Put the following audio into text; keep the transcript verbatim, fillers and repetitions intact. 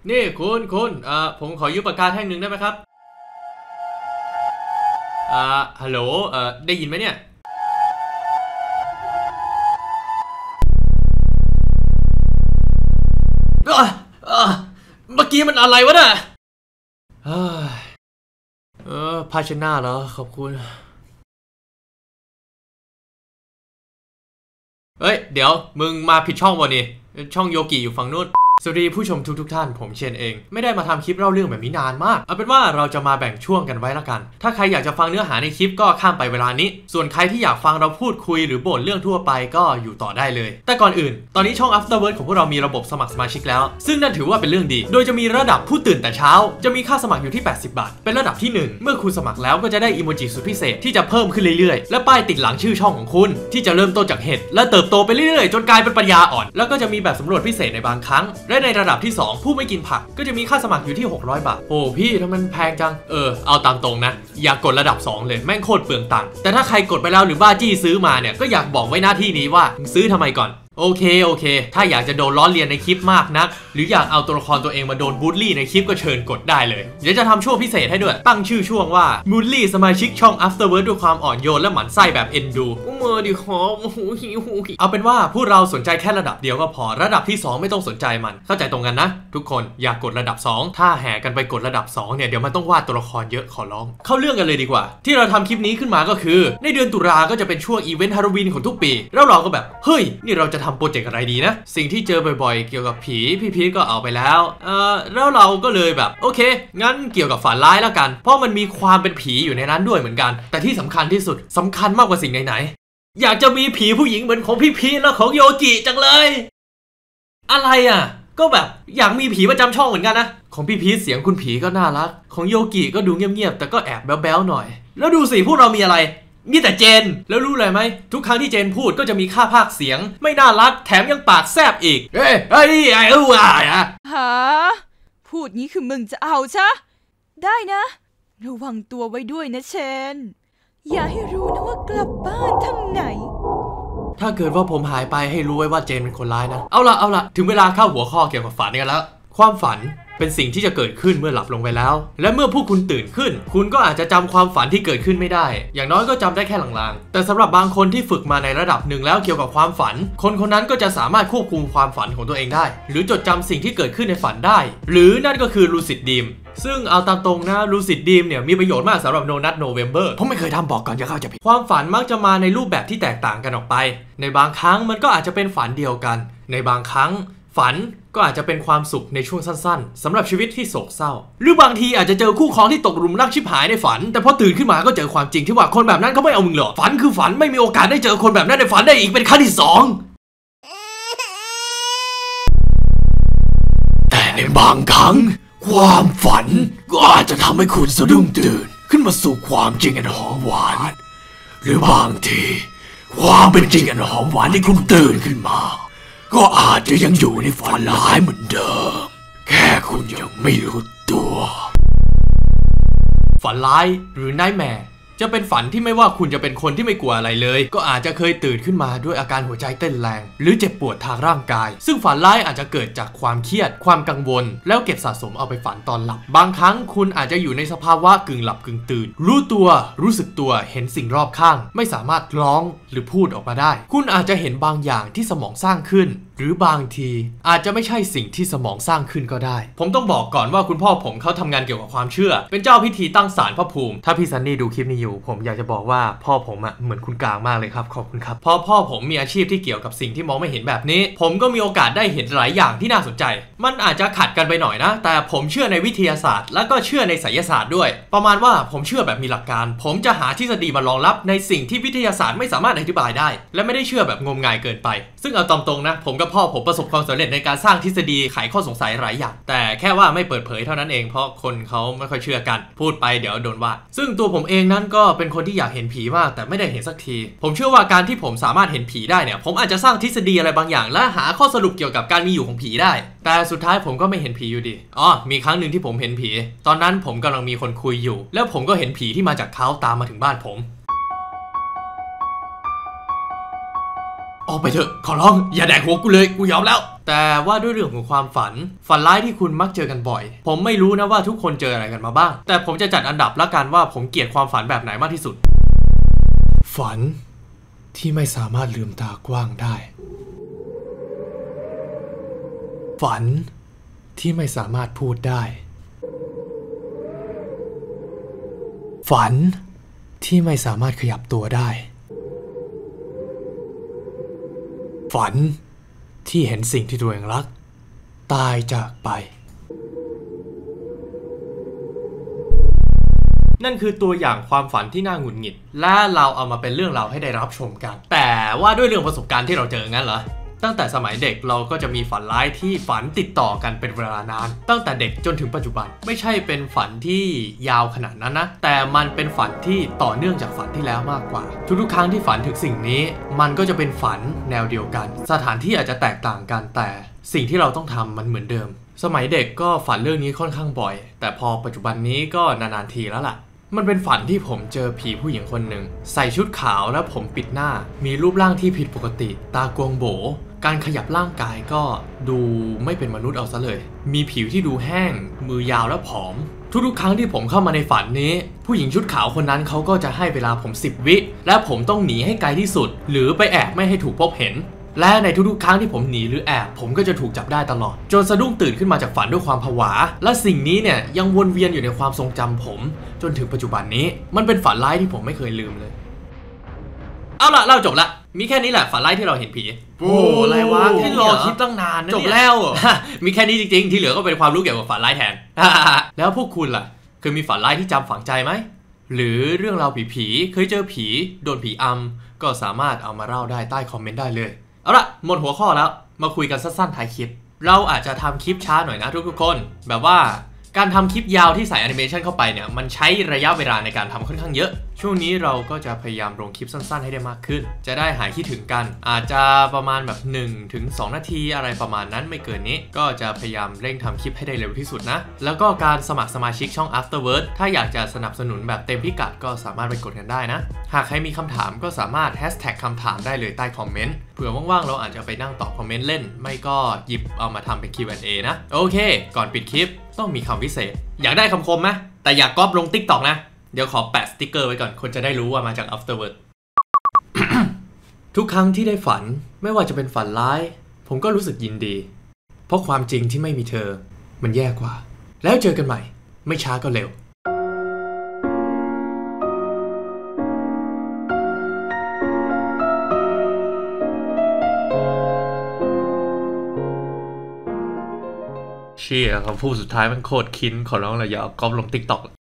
นี่คุณคุณเอ่อผมขอยืมปากกาแท่งหนึ่งได้ไหมครับอ่าฮัลโหลเอ่อได้ยินไหมเนี่ยเอ่อเอ่อเมื่อกี้มันอะไรวะน่ะเออเออภาชนะเหรอขอบคุณเฮ้ยเดี๋ยวมึงมาผิดช่องวะนี่ช่องโยกิอยู่ฝั่งนู้นสวัสดีผู้ชมทุกทุกท่านผมเชนเองไม่ได้มาทำคลิปเล่าเรื่องแบบนี้นานมากเอาเป็นว่าเราจะมาแบ่งช่วงกันไว้ละกันถ้าใครอยากจะฟังเนื้อหาในคลิปก็ข้ามไปเวลานี้ส่วนใครที่อยากฟังเราพูดคุยหรือบ่นเรื่องทั่วไปก็อยู่ต่อได้เลยแต่ก่อนอื่นตอนนี้ช่อง Afterword ของพวกเรามีระบบสมัครสมาชิกแล้วซึ่งนั่นถือว่าเป็นเรื่องดีโดยจะมีระดับผู้ตื่นแต่เช้าจะมีค่าสมัครอยู่ที่แปดสิบบาทเป็นระดับที่หนึ่งเมื่อคุณสมัครแล้วก็จะได้อีโมจิสุดพิเศษที่จะเพิ่มขึ้นเรื่อยๆและป้ายติดหลังชื่อช่องของคุณที่จะเริ่มต้นจากเห็ดและเติบโตไปเรื่อยๆจนกลายเป็นปัญญาอ่อนแล้วก็จะมีแบบสำรวจพิเศษในบางครั้งและในระดับที่สองผู้ไม่กินผักก็จะมีค่าสมัครอยู่ที่หกร้อยบาทโอ้พี่ทำไมมันแพงจังเออเอาตามตรงนะอย่ากดระดับสองเลยแม่งโคตรเปลืองตังค์แต่ถ้าใครกดไปแล้วหรือบ้าจี้ซื้อมาเนี่ยก็อยากบอกไว้หน้าที่นี้ว่าซื้อทำไมก่อนโอเคโอเคถ้าอยากจะโดนล้อเลียนในคลิปมากนักหรืออยากเอาตัวละครตัวเองมาโดนบูลลี่ในคลิปก็เชิญกดได้เลยเดี๋ยวจะทำช่วงพิเศษให้ด้วยตั้งชื่อช่วงว่าบูลลี่สมาชิกช่อง Afterword ด้วยความอ่อนโยนและหมั่นไส้แบบเอ็นดูเมื่อดิขอเอาเป็นว่าพวกเราสนใจแค่ระดับเดียวก็พอระดับที่สองไม่ต้องสนใจมันเข้าใจตรงกันนะทุกคนอยากกดระดับสองถ้าแห่กันไปกดระดับสองเนี่ยเดี๋ยวมันต้องวาดตัวละครเยอะขอร้องเข้าเรื่องกันเลยดีกว่าที่เราทำคลิปนี้ขึ้นมาก็คือในเดือนตุลาก็จะเป็นช่วงอีเวนต์ฮาโลวีนของทุกปีแล้วเราก็แบบเฮ้ยนี่เราจะทำโปรเจกต์อะไรดีนะสิ่งที่เจอบ่อยๆเกี่ยวกับผีพี่พีทก็เอาไปแล้วเออแล้วเราก็เลยแบบโอเคงั้นเกี่ยวกับฝันร้ายแล้วกันเพราะมันมีความเป็นผีอยู่ในนั้นด้วยเหมือนกันแต่ที่สำคัญที่สุดสำคัญมากกว่าสิ่งไหนๆอยากจะมีผีผู้หญิงเหมือนของพี่พีทและของโยกิจังเลยอะไรอ่ะก็แบบอยากมีผีประจำช่องเหมือนกันนะของพี่พีทเสียงคุณผีก็น่ารักของโยกิก็ดูเงียบๆแต่ก็แอบแบ๊วๆหน่อยแล้วดูสิพวกเรามีอะไรมีแต่เจนแล้วรู้เลยไหมทุกครั้งที่เจนพูดก็จะมีค่าพากย์เสียงไม่น่ารักแถมยังปากแซบอีกเฮ้ยเฮ้ยไอ้เอ้วอ่ะฮะพูดงี้คือมึงจะเอาใช่ได้นะระวังตัวไว้ด้วยนะเชนอย่าให้รู้นะว่ากลับบ้านทางไหนถ้าเกิดว่าผมหายไปให้รู้ไว้ว่าเจนเป็นคนร้ายนะเอาละเอาละถึงเวลาเข้าหัวข้อเกี่ยวกับฝันกันแล้วความฝันเป็นสิ่งที่จะเกิดขึ้นเมื่อหลับลงไปแล้วและเมื่อพวกคุณตื่นขึ้นคุณก็อาจจะจำความฝันที่เกิดขึ้นไม่ได้อย่างน้อยก็จำได้แค่ลางๆแต่สำหรับบางคนที่ฝึกมาในระดับหนึ่งแล้วเกี่ยวกับความฝันคนคนนั้นก็จะสามารถควบคุมความฝันของตัวเองได้หรือจดจำสิ่งที่เกิดขึ้นในฝันได้หรือนั่นก็คือลูซิดดรีมซึ่งเอาตามตรงนะลูซิดดรีมเนี่ยมีประโยชน์มากสำหรับโนนัทโนเวมเบอร์ผมไม่เคยทำบอกก่อนจะเข้าใจผิดความฝันมักจะมาในรูปแบบที่แตกต่างกันออกไปในบางครั้งมันก็อาจจะเป็นฝันเดียวกันในบางครั้งฝันก็อาจจะเป็นความสุขในช่วงสั้นๆสำหรับชีวิตที่โศกเศร้าหรือบางทีอาจจะเจอคู่ครองที่ตกหลุมรักชิบหายในฝันแต่พอตื่นขึ้นมาก็เจอความจริงที่ว่าคนแบบนั้นเขาไม่เอามึงหรอกฝันคือฝันไม่มีโอกาสได้เจอคนแบบนั้นในฝันได้อีกเป็นครั้งที่สองแต่ในบางครั้งความฝันก็อาจจะทำให้คุณสะดุ้งตื่นขึ้นมาสู่ความจริงอันหอมหวานหรือบางทีความเป็นจริงอันหอมหวานที่คุณตื่นขึ้นมาก็อาจจะยังอยู่ในฝันร้ายเหมือนเดิมแค่คุณยังไม่รู้ตัวฝันร้ายหรือ Nightmare จะเป็นฝันที่ไม่ว่าคุณจะเป็นคนที่ไม่กลัวอะไรเลยก็อาจจะเคยตื่นขึ้นมาด้วยอาการหัวใจเต้นแรงหรือเจ็บปวดทางร่างกายซึ่งฝันร้ายอาจจะเกิดจากความเครียดความกังวลแล้วเก็บสะสมเอาไปฝันตอนหลับบางครั้งคุณอาจจะอยู่ในสภาวะกึ่งหลับกึ่งตื่นรู้ตัวรู้สึกตัวเห็นสิ่งรอบข้างไม่สามารถร้องหรือพูดออกมาได้คุณอาจจะเห็นบางอย่างที่สมองสร้างขึ้นหรือบางทีอาจจะไม่ใช่สิ่งที่สมองสร้างขึ้นก็ได้ผมต้องบอกก่อนว่าคุณพ่อผมเขาทำงานเกี่ยวกับความเชื่อเป็นเจ้าพิธีตั้งศาลพระภูมิถ้าพี่ซันนี่ดูคลิปนี้อยู่ผมอยากจะบอกว่าพ่อผมอะเหมือนคุณกลางมากเลยครับขอบคุณครับเพราะพ่อผมมีอาชีพที่เกี่ยวกับสิ่งที่มองไม่เห็นแบบนี้ผมก็มีโอกาสได้เห็นหลายอย่างที่น่าสนใจมันอาจจะขัดกันไปหน่อยนะแต่ผมเชื่อในวิทยาศาสตร์แล้วก็เชื่อในไสยศาสตร์ด้วยประมาณว่าผมเชื่อแบบมีหลักการผมจะหาทฤษฎีมารองรับในสิ่งที่วิทยาศาสตร์ไม่สามารถอธิบายได้และไม่ได้เชื่อแบบงมงายเกินไปซึ่งเอาตรงๆนะผมกับพ่อผมประสบความสำเร็จในการสร้างทฤษฎีไขข้อสงสัยหลายอย่างแต่แค่ว่าไม่เปิดเผยเท่านั้นเองเพราะคนเขาไม่ค่อยเชื่อกันพูดไปเดี๋ยวโดนว่าซึ่งตัวผมเองนั้นก็เป็นคนที่อยากเห็นผีมากแต่ไม่ได้เห็นสักทีผมเชื่อว่าการที่ผมสามารถเห็นผีได้เนี่ยผมอาจจะสร้างทฤษฎีอะไรบางอย่างและหาข้อสรุปเกี่ยวกับการมีอยู่ของผีได้แต่สุดท้ายผมก็ไม่เห็นผีอยู่ดีอ๋อมีครั้งหนึ่งที่ผมเห็นผีตอนนั้นผมกำลังมีคนคุยอยู่แล้วผมก็เห็นผีที่มาจากเขาตามมาถึงบ้านผมออกไปเถอะขอร้องอย่าแดกหัวกูเลยกูยอมแล้วแต่ว่าด้วยเรื่องของความฝันฝันร้ายที่คุณมักเจอกันบ่อยผมไม่รู้นะว่าทุกคนเจออะไรกันมาบ้างแต่ผมจะจัดอันดับละกันว่าผมเกลียดความฝันแบบไหนมากที่สุดฝันที่ไม่สามารถลืมตากว้างได้ฝันที่ไม่สามารถพูดได้ฝันที่ไม่สามารถขยับตัวได้ฝันที่เห็นสิ่งที่ตัวเองรักตายจากไปนั่นคือตัวอย่างความฝันที่น่าหงุดหงิดและเราเอามาเป็นเรื่องราวให้ได้รับชมกันแต่ว่าด้วยเรื่องประสบการณ์ที่เราเจองั้นเหรอตั้งแต่สมัยเด็กเราก็จะมีฝันร้ายที่ฝันติดต่อกันเป็นเวลานานตั้งแต่เด็กจนถึงปัจจุบันไม่ใช่เป็นฝันที่ยาวขนาดนั้นนะแต่มันเป็นฝันที่ต่อเนื่องจากฝันที่แล้วมากกว่าทุกๆครั้งที่ฝันถึงสิ่งนี้มันก็จะเป็นฝันแนวเดียวกันสถานที่อาจจะแตกต่างกันแต่สิ่งที่เราต้องทำมันเหมือนเดิมสมัยเด็กก็ฝันเรื่องนี้ค่อนข้างบ่อยแต่พอปัจจุบันนี้ก็นานๆทีแล้วล่ะมันเป็นฝันที่ผมเจอผีผู้หญิงคนหนึ่งใส่ชุดขาวและผมปิดหน้ามีรูปร่างที่ผิดปกติตากวงโบการขยับร่างกายก็ดูไม่เป็นมนุษย์เอาซะเลยมีผิวที่ดูแห้งมือยาวและผอมทุกๆครั้งที่ผมเข้ามาในฝันนี้ผู้หญิงชุดขาวคนนั้นเขาก็จะให้เวลาผมสิบวิและผมต้องหนีให้ไกลที่สุดหรือไปแอบไม่ให้ถูกพบเห็นและในทุกๆครั้งที่ผมหนีหรือแอบผมก็จะถูกจับได้ตลอดจนสะดุ้งตื่นขึ้นมาจากฝันด้วยความผวาและสิ่งนี้เนี่ยยังวนเวียนอยู่ในความทรงจำผมจนถึงปัจจุบันนี้มันเป็นฝันร้ายที่ผมไม่เคยลืมเลยเอาล่ะเล่าจบละมีแค่นี้แหละฝันร้ายที่เราเห็นผีโอ้อะไรวะแค่รอคิดตั้งนานนะจบแล้วมีแค่นี้จริงๆที่เหลือก็เป็นความรู้เกี่ยวกับฝันร้ายแทนแล้วพวกคุณล่ะเคยมีฝันร้ายที่จำฝังใจไหมหรือเรื่องราวผีๆเคยเจอผีโดนผีอำก็สามารถเอามาเล่าได้ใต้คอมเมนต์ได้เลยเอาล่ะหมดหัวข้อแล้วมาคุยกันสั้นๆท้ายคลิปเราอาจจะทำคลิปช้าหน่อยนะทุกๆคนแบบว่าการทำคลิปยาวที่ใส่แอนิเมชันเข้าไปเนี่ยมันใช้ระยะเวลาในการทำค่อนข้างเยอะช่วงนี้เราก็จะพยายามลงคลิปสั้นๆให้ได้มากขึ้นจะได้หายคิดถึงกันอาจจะประมาณแบบหนึ่งถึงสองนาทีอะไรประมาณนั้นไม่เกินนี้ก็จะพยายามเร่งทำคลิปให้ได้เร็วที่สุดนะแล้วก็การสมัครสมาชิกช่อง Afterword ถ้าอยากจะสนับสนุนแบบเต็มพิกัดก็สามารถไปกดกันได้นะหากใครมีคำถามก็สามารถแฮชแท็กคำถามได้เลยใต้คอมเมนต์เผื่อว่างๆเราอาจจะไปนั่งตอบคอมเมนต์เล่นไม่ก็หยิบเอามาทำเป็น คิว แอนด์ เอ นะโอเคก่อนปิดคลิปต้องมีคำพิเศษอยากได้คำคมไหมแต่อยากก๊อปลง TikTok นะเดี๋ยวขอแปะสติ๊กเกอร์ไว้ก่อนคนจะได้รู้ว่ามาจาก Afterword ทุกครั้งที่ได้ฝันไม่ว่าจะเป็นฝันร้ายผมก็รู้สึกยินดีเพราะความจริงที่ไม่มีเธอมันแย่กว่าแล้วเจอกันใหม่ไม่ช้าก็เร็วเชี่ยคำพูดสุดท้ายมันโคตรคิ้นขอร้องเลยอย่าเอาก๊อปลง TikTok